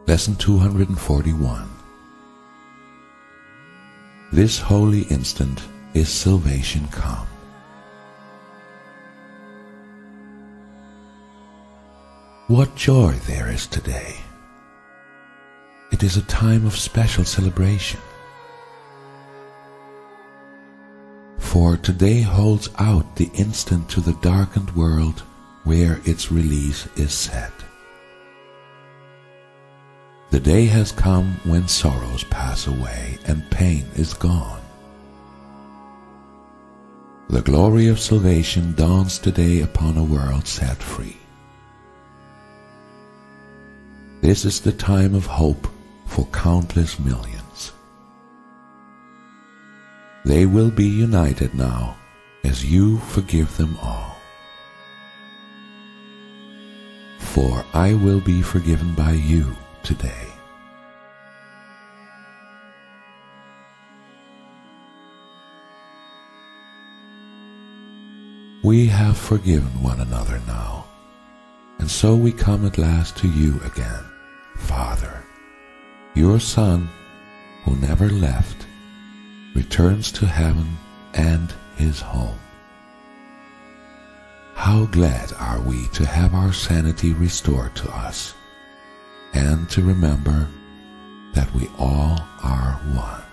Lesson 241. This holy instant is salvation come. What joy there is today! It is a time of special celebration. For today holds out the instant to the darkened world where its release is set. The day has come when sorrows pass away and pain is gone. The glory of salvation dawns today upon a world set free. This is the time of hope for countless millions. They will be united now as you forgive them all. For I will be forgiven by you today. We have forgiven one another now, and so we come at last to you again, Father. Your Son, who never left, returns to heaven and his home. How glad are we to have our sanity restored to us, and to remember that we all are one.